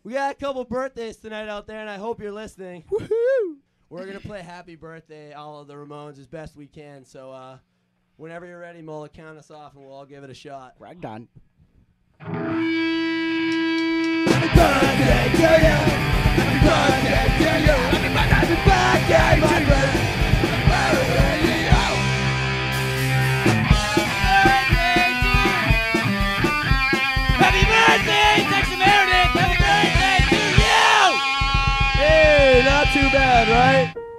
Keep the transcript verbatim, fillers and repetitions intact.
We got a couple birthdays tonight out there, and I hope you're listening. Woohoo! We're going to play Happy Birthday, all of the Ramones, as best we can. So uh, whenever you're ready, Mola, count us off, and we'll all give it a shot. Right done. Happy birthday to you. Happy birthday to you. Happy birthday, happy birthday, my friend. Happy birthday to you. Happy birthday, Texas Meredith. Happy birthday to you. Hey, not too bad, right?